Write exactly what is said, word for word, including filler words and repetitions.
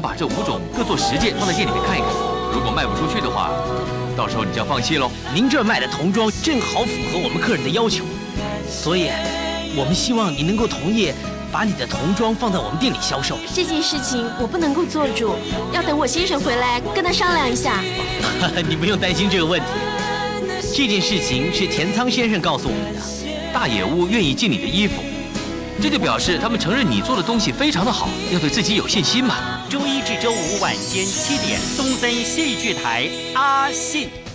把这五种各做十件放在店里面看一看。如果卖不出去的话，到时候你就要放弃喽。 您这卖的童装正好符合我们客人的要求，所以我们希望你能够同意把你的童装放在我们店里销售。 这件事情我不能够做主，要等我先生回来跟他商量一下。 你不用担心这个问题，这件事情是田仓先生告诉我们的。 大野屋愿意进你的衣服，这就表示他们承认你做的东西非常的好，要对自己有信心嘛。 周一至周五晚间七点，东森戏剧台，阿信。